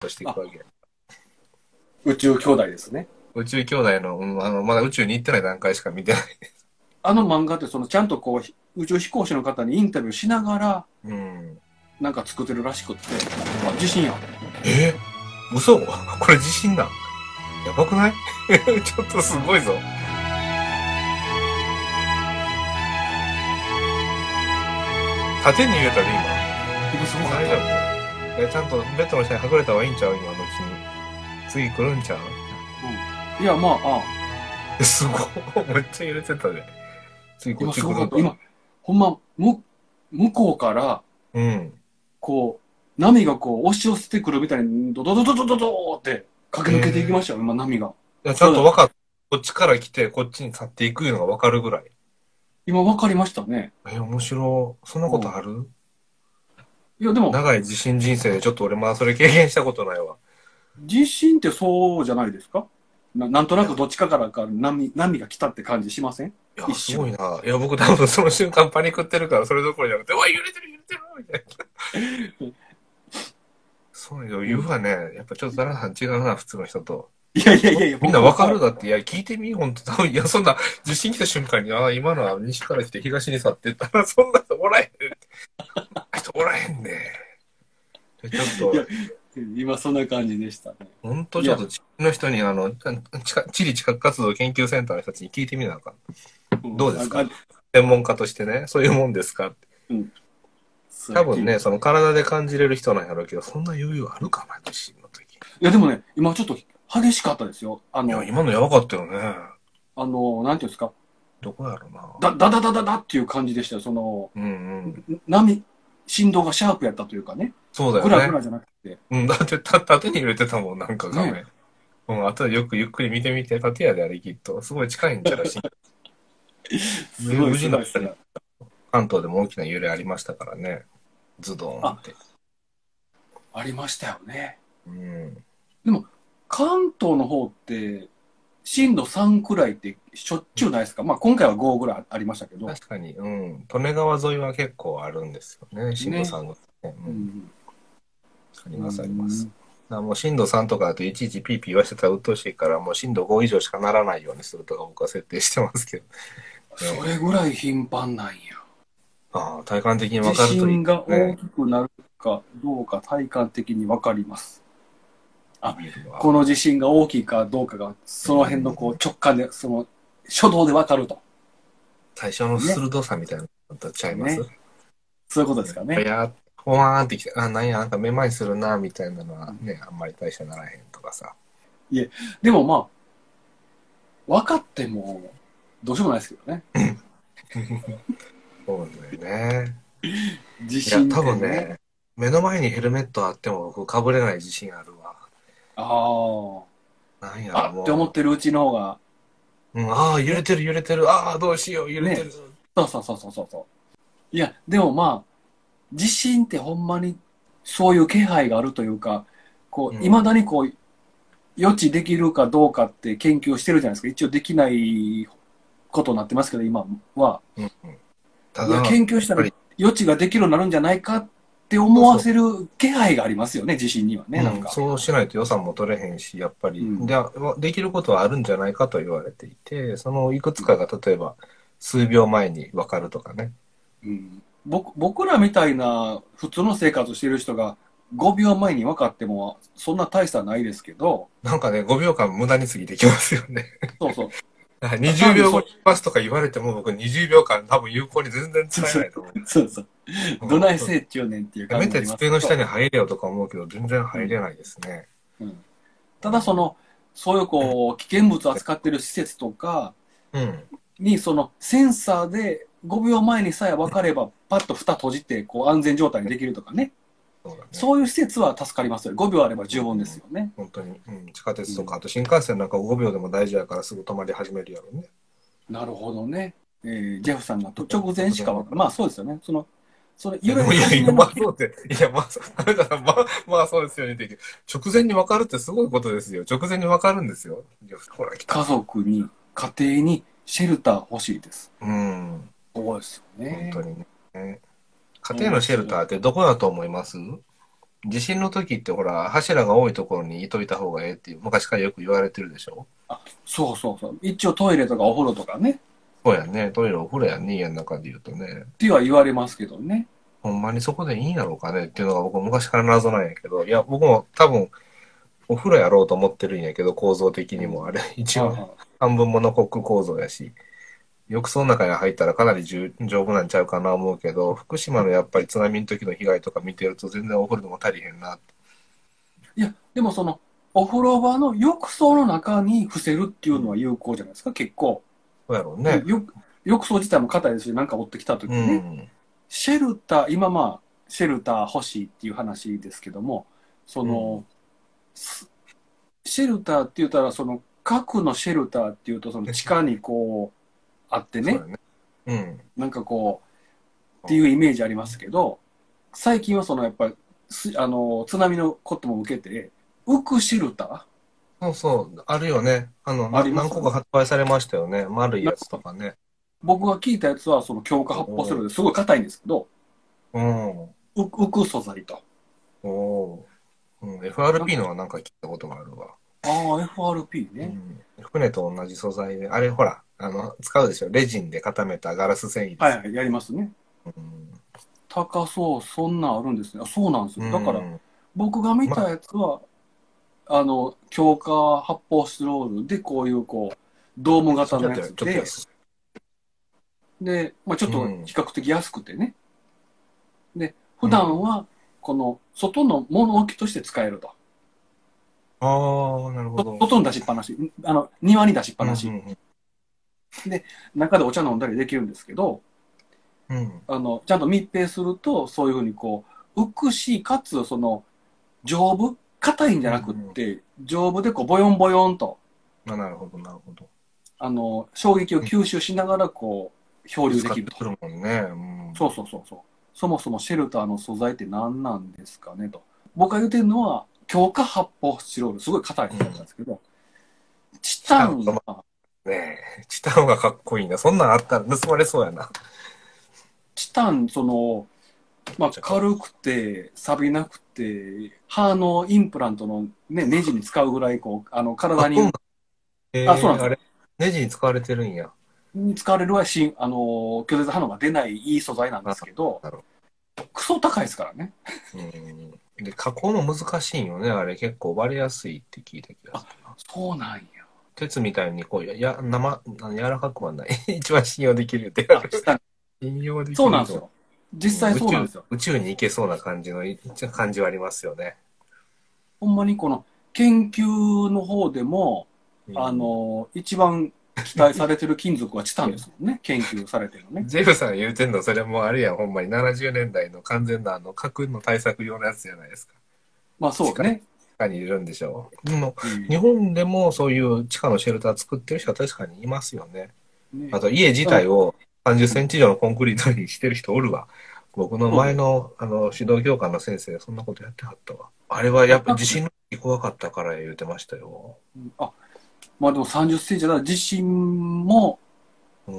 としていくわけ。 宇宙兄弟ですね。 宇宙兄弟の、まだ宇宙に行ってない段階しか見てない。 あの漫画ってちゃんと宇宙飛行士の方にインタビューしながら、 うん。 なんか作ってるらしくって、あ、自信や。 嘘これ自信だ。やばくないちょっとすごいぞ。縦に入れたで今すごかっ大丈夫？ちゃんとベッドの下に隠れた方がいいんちゃう今のうちに。次来るんちゃう？ た。うん。いや、まあ、 すごい。めっちゃ揺れてたで。次こっ今すごかった。 ち来るんか。 今、ほんま、向こうから、 うん。 波が押し寄せてくるみたいに、ドドドドドドドーって駆け抜けていきましたよ、今、波が。 いや、ちゃんと分かった。こっちから来て、こっちに去っていくのが分かるぐらい。 今、わかりましたね。 面白い。そんなことある？ いや、でも、 長い地震人生でちょっと俺まだそれ経験したことないわ。 地震ってそうじゃないですか？なんとなくどっちかから波が来たって感じしません？ いや、すご一瞬。 いな。いや、僕多分その瞬間パニクってるから、それどころじゃなくて、うわ、揺れてる揺れてるみたいな。そういう余裕はね、やっぱちょっとダラさん違うな、普通の人と。 いやいやいやいや、 みんなわかるだって、いや、聞いてみ、ほんと、多分、いや、そんな、地震来た瞬間に、ああ、今のは西から来て東に去ってったら、そんな人おらへん。人おらへんね。ちょっと、 いや、今そんな感じでしたね。 ほんといや、 ちょっと、地の人に、地理地学活動研究センターの人たちに聞いてみなあかん。 うん、 どうですか？専門家としてね、そういうもんですかって。 うん、それ多分ね、その体で感じれる人なんやろうけど、そんな余裕あるかな、地震の時。 いや、でもね、今ちょっと激しかったですよ。 いや、今のやばかったよね。 なんていうんですか、 どこやろうな。 ダダダダダっていう感じでしたよ。 うんうん。 振動がシャープやったというかね。 そうだよね。 グラグラじゃなくて。 うん、だって縦に揺れてたもん、なんか画ね。 面。うん、あとでよくゆっくり見てみて、縦やであれきっと。すごい近いんちゃらしい。 すごい無事なすごいすごい。 関東でも大きな揺れありましたからね。ズドーンあ、 って。 ありましたよね。 うん。 でも、関東の方って、震度3くらいってしょっちゅうないですか？まあ今回は5ぐらいありましたけど。 確かに、うん。利根川沿いは結構あるんですよね。震度ね。 3が、ね。うん。 うん。 ありうますあります。 ん。 だからもう震度3とかだといちいちピーピー言わせてたら鬱陶しいから、もう震度5以上しかならないようにするとか僕は設定してますけど。ね、 それぐらい頻繁なんや。 ああ、体感的に分地かるといい震が大ね。 きくなるかどうか体感的に分かります。あ、 ビールは。 この地震が大きいかどうかが、その辺の直感で、初動で分かると。 最初のね。 鋭さみたいなのとちゃいます？ ね。そういうことですかね。 ほわーんってきて、あ、なんや、なんかめまいするな、みたいなのはね、あんまり大したならへんとかさ。 いえ、でもまあ、分かっても、どうしようもないですけどね。 そうだよね。いや、 地震っ多てね。 分ね、目の前にヘルメットあっても僕かぶれない自信あるわ。 あなんやろ、 あ、あって思もってるうちの方が、 う。うん、ああ、揺れね、 てる揺れてる。ああ、どうしよう、揺れてね、 る。 そうそうそうそうそう。いや、でもまあ、地震ってほんまにそういう気配があるというか、いまうん。 だに予知できるかどうかって研究してるじゃないですか。一応できないことになってますけど、今は。 うん。たいや、 だ、やっ研究したらぱり、 予知ができるようになるんじゃないかって思わそうそせる気配がありますよね、地震にはね、 う。うん、 なんか。 そうしないと予算も取れへんし、やっぱり。 うん。 できることはあるんじゃないかと言われていて、そのいくつかが例えば、数秒前に分かるとかね。 うん、僕らみたいな普通の生活してる人が5秒前に分かってもそんな大差ないですけど、 なんかね、5秒間無駄に過ぎてきますよね。 そうそう。 20 単にそう、 秒後にパスとか言われても僕20秒間多分有効に全然使えないと思う。 そうそう。どないうん、 せいっちゅうねんっていうせめ感じになて机のりますけど、 下に入れよとか思うけど全然うん、 入れないですね。 うん。ただうん。 そういう危険物を扱ってる施設とかうん。 にセンサーで5秒前にさえ分かればパッと蓋閉じて安全状態にできるとかね。 そうだね。 そういう施設は助かりますよ。5秒あれば十分ですうん。 よね。 本当に。うん。地下鉄とか、 うん。 あと新幹線なんか5秒でも大事やからすぐ止まり始めるやろうね。 なるほどね。ジェフさんが直前突しかわかる。 然わかる。 まあそうですよね。 いや、で揺れもいやいや、ま始めの、 あそうって、いや、まあ、あれだな、まあそうですよねって言うけど直前にわかるってすごいことですよ。直前にわかるんですよ。いやほら、来た。 家族に、家庭にシェルター欲しいです。 うん。 そうですよね。 本当にね。家庭のシェル面白い。 ターってどこだと思います？ 地震の時ってほら、柱が多いところにいといた方がええっていう、昔からよく言われてるでしょ。 そうそうそう。一応トイレとかお風呂とかね、っそうやね。トイレお風呂やんね、家の中で言うとね。 ては言われますけどね。 ほんまにそこでいいんやろうかねっていうのが僕昔から謎なんやけど、いや、僕も多分お風呂やろうと思ってるんやけど、構造的にもあれ、一応はいはい。 半分モノコック構造やし、浴槽の中に入ったらかなり丈夫なんちゃうかな思うけど、福島のやっぱり津波の時の被害とか見てると全然お風呂でも足りへんなって。 いや、でもその、お風呂場の浴槽の中に伏せるっていうのは有効じゃないですか、結構。 そうやろうね。 で浴槽自体も硬いですし、なんか持ってきた時うにね、 ん。 シェルター、今まあ、シェルター欲しいっていう話ですけども、その、 うん。 シェルターって言ったら、その、核のシェルターっていうと、その地下にこう、あってね、 そうやね。うん。 なんかこう、っていうイメージありますけど、最近はその、やっぱり、津波のことも受けて、浮くシェルタそうそう、あるよね。 ーありますよね。 何個か発売されましたよね。丸いやつとかね。 僕が聞いたやつは、その強化発泡スチロールですごい硬いんですけど、 うん。 浮く素材と。 おおー。うん。 なん FRP のはなんか聞いたことがあるわ。 ああ、FRP ね。 うん。船と同じ素材で、あれほら、使うでしょ。レジンで固めたガラス繊維ですよ。 はいはい、やりますね。 うん。 高そう、そんなんあるんですね。あ、そうなんですうよ。だから、 ん。 僕が見まあ、 たやつは、強化発泡スチロールで、こういう、こう、ドーム型のやそれだったらつで、 ちょっと安で、まあ、ちょっい。うとん。 比較的安くてね。で、普うん。 段は、この、外の物置として使えると。 ああ、なるほど。 外に出しっぱなし。庭に出しっぱうん、うなし。 ん、 で、中でお茶飲んだりできるんですけど、 うん。うん。 ちゃんと密閉すると、そういうふうにこう、浮くし、かつ、その、丈夫硬いんじゃなくっうん、うん。 て、丈夫でこう、ボヨンボヨンと、 あ、なるほど、なるほど。 衝撃を吸収しながら、こう、漂流できると。 使ってくるもんね。うん。 そうそうそうそう。そもそもシェルターの素材って何なんですかねと。僕が言ってるのは、強化発泡スチロール、すごい硬いやつなんですけど、チチタン、 タンは、 ねえ、チタンがかっこいいな。そんなんあったら盗まれそうやな。 チタン、その、まあ、 じゃかっ軽くて、錆びなくて、歯のインプラントのね、ネジに使うぐらい、こう、 あ、 体に、 そうなん。 そうなんですよ。 あれ、ネジに使われてるんや。 に使われるは拒絶反応が出ないいい素材なんであ、 すけど、 なるほクソ高いですからね。 ど。うん。で、加工も難しいんよね。あれ、結構割れやすいって聞いた気があ、 するな。 そうなんや。 鉄みたいに、こう、柔らかくはない。一番信用できるってやる。 チタン、 信用できると、 そうなんですよ。実うん、 際そうなんですよ。 宇宙に行けそうな感じはありますよね。 ほんまにこの研究の方でも、 うん。 一番期待されてる金属はチタンですもんね。研究されてるのね。 ジェフさん言うてんの、それもうあれやん、ほんまに70年代の完全な核の対策用のやつじゃないですか。 まあそう地ね。 下にいるんでしょう。でも、 うん。 日本でもそういう地下のシェルター作ってる人は確かにいますよね。 ね。 あと家自体を30センチ以上のコンクリートにしてる人おるわ。僕のそうそう。 前の、指導教官の先生がそんなことやってはったわ。あれはやっぱ地震の時怖かったから言うてましたよ。 まあでも30センチだから地震も、 うん。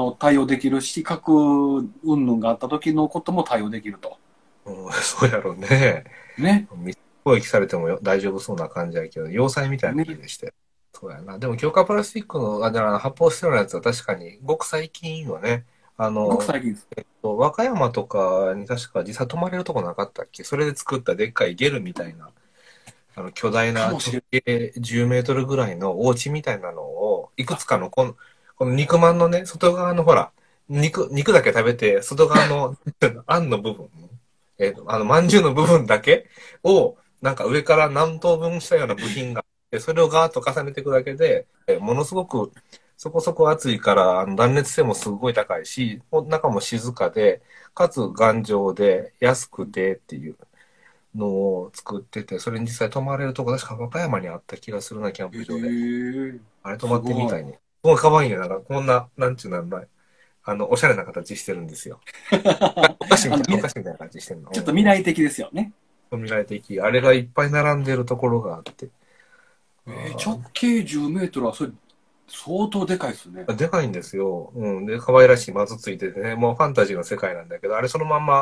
対応できるし、核云々があった時のことも対応できると。 うん、そうやろうね。 ね。 密攻撃されても大丈夫そうな感じやけど、要塞みたいなね。 家でして。そうやな。でも強化プラスチックの、だから発泡スチロールのやつは確かにごく最近よね。 ごく最近です。 和歌山とかに確か実際泊まれるとこなかったっけ。それで作ったでっかいゲルみたいな、巨大な直かもしれ径10メートルぐらいのお家みたいなのを、いくつかのこの肉まんのね、外側のほら、肉だけ食べて、外側のあんの部分、まんじゅうの部分だけを、なんか上から何等分したような部品があって、それをガーッと重ねていくだけで、ものすごくそこそこ暑いから、断熱性もすごい高いし、中も静かで、かつ頑丈で、安くてっていうのを作ってて、それに実際泊まれるとこ、確か和歌山にあった気がするな、キャンない。へプ場で。 え、 あれ泊まってみすごい。 たいね。すごい可愛いよ。なんか、こんな、なんちゅうの、おしゃれな形してるんですよ。お菓子みたいな、お菓子みたいな感じしてるの。 ちょっと未来的ですよね。 未来的。あれがいっぱい並んでるところがあって。 直径10メートルはそれ相当でかいですね。 でかいんですよ。うん。で、可愛らしい松ついててね、もうファンタジーの世界なんだけど、あれそのまんま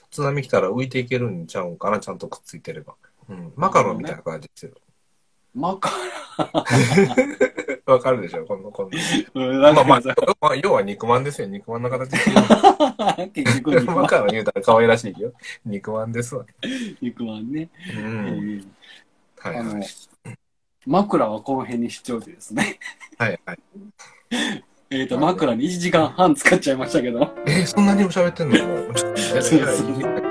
津波来たら浮いていけるんちゃうんかな、ちゃんとくっついてれば。うん。マカロンみたいな感じですよ。 マカわかるでしょ、この。 ロン。なんかまあ、要は肉まんですよ、肉まんの形。 結局肉まん。 マカロン言うたら可愛らしいよ。肉まんですわ。 肉まんね。 はいはい。 枕はこの辺にしておいてですね。 はいはい。 枕に1時間半使っちゃいましたけど。 そんなにも喋ってんのもう、ちょっと、 そうそう